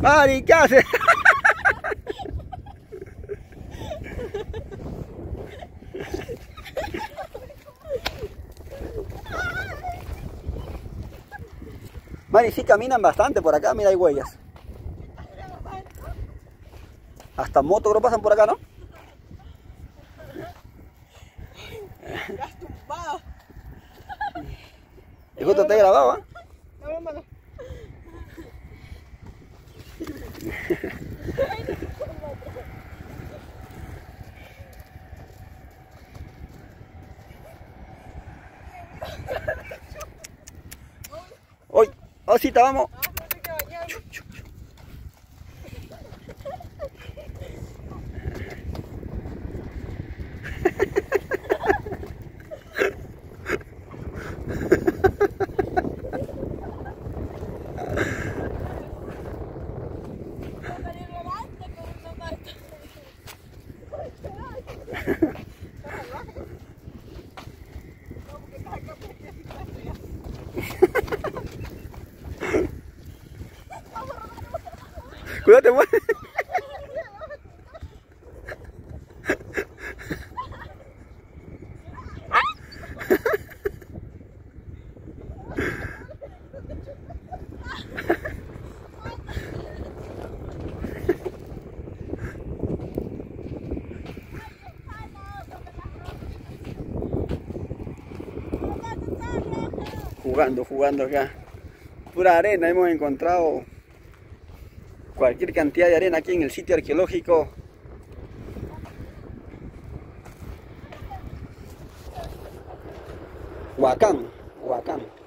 Mari, ¿qué haces? Mari, sí caminan bastante por acá, mira, hay huellas. Hasta motos que pasan por acá, ¿no? Y justo te he grabado, ¿eh? ¡Uy! ¡Osita, vamos! Cuídate, muere. Jugando acá. Pura arena, hemos encontrado cualquier cantidad de arena aquí en el sitio arqueológico Huacán.